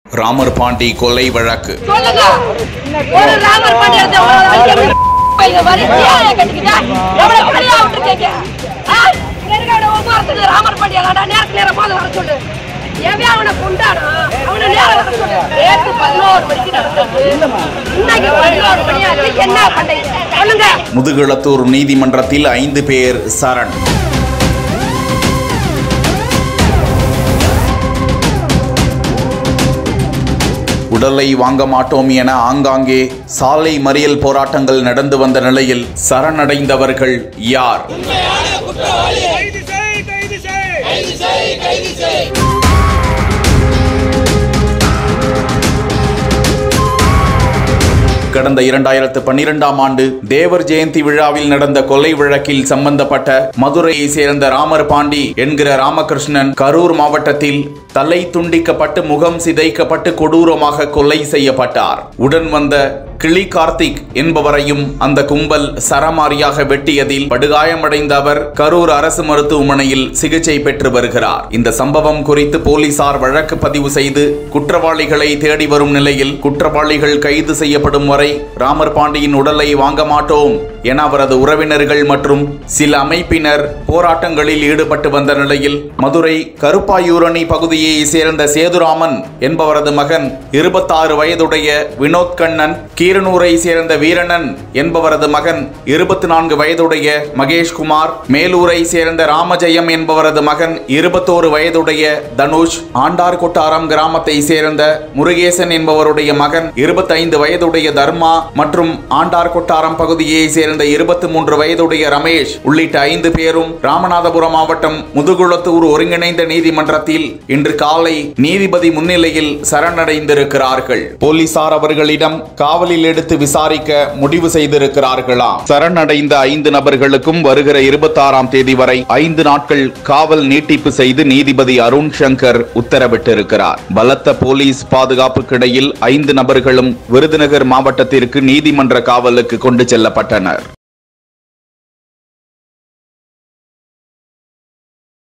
ராமர் பாண்டி கொலை வழக்கு. முதுகுளத்தூர் நீதிமன்றத்தில் 5 பேர் சரண். உடலை வாங்க மாட்டோம் என ஆங்காங்கே சாலை மறியல் போராட்டங்கள் நடந்து வந்த நிலையில் சரணடைந்தவர்கள் யார்? கடந்த 2012ஆம் ஆண்டு தேவர் ஜெயந்தி விழாவில் நடந்த கொலை வழக்கில் சம்பந்தப்பட்ட மதுரையை சேர்ந்த ராமர் பாண்டி என்கிற ராமகிருஷ்ணன் கரூர் மாவட்டத்தில் தலை துண்டிக்கப்பட்டு முகம் சிதைக்கப்பட்டு கொடூரமாக கொலை செய்யப்பட்டார். உடன் வந்த கிளி கார்த்திக் என்பவரையும் அந்த கும்பல் சரமாரியாக வெட்டியதில் படுகாயமடைந்த அவர் கரூர் அரசு மருத்துவமனையில் சிகிச்சை பெற்று வருகிறார். இந்த சம்பவம் குறித்து போலீசார் வழக்கு பதிவு செய்து குற்றவாளிகளை தேடி வரும் நிலையில் குற்றவாளிகள் கைது செய்யப்படும் வரை ராமர் பாண்டியின் உடலை வாங்க மாட்டோம் என அவரது உறவினர்கள் மற்றும் சில அமைப்பினர் போராட்டங்களில் ஈடுபட்டு வந்த நிலையில் மதுரை கருப்பாயூரணி பகுதியை சேர்ந்த சேதுராமன் என்பவரது மகன் 26 வயதுடைய வினோத் கண்ணன், கீரனூரை சேர்ந்த வீரனன் என்பவரது மகன் 24 வயதுடைய மகேஷ்குமார், மேலூரை சேர்ந்த ராமஜெயம் என்பவரது மகன் 21 வயதுடைய தனுஷ், ஆண்டார் கொட்டாரம் கிராமத்தை சேர்ந்த முருகேசன் என்பவருடைய மகன் 25 வயதுடைய தர்மா மற்றும் ஆண்டார் கொட்டாரம் பகுதியை சேர்ந்த 23 வயதுடைய ரமேஷ் உள்ளிட்ட 5 பேரும் ராமநாதபுரம் மாவட்டம் முதுகுளத்தூர் ஒருங்கிணைந்த நீதிமன்றத்தில் இன்று காலை நீதிபதி முன்னிலையில் சரணடைந்திருக்கிறார்கள். போலீசார் அவர்களிடம் காவலில் எடுத்து விசாரிக்க முடிவு செய்திருக்கிறார்களாம். சரணடைந்த 5 நபர்களுக்கும் வருகிற 26ஆம் தேதி வரை 5 நாட்கள் காவல் நீட்டிப்பு செய்து நீதிபதி அருண் சங்கர் உத்தரவிட்டிருக்கிறார். பலத்த போலீஸ் பாதுகாப்புக்கிடையில் 5 நபர்களும் விருதுநகர் மாவட்டத்திற்கு நீதிமன்ற காவலுக்கு கொண்டு செல்லப்பட்டனர்.